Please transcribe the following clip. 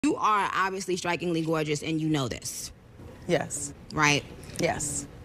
You are obviously strikingly gorgeous, and you know this. Yes. Right? Yes.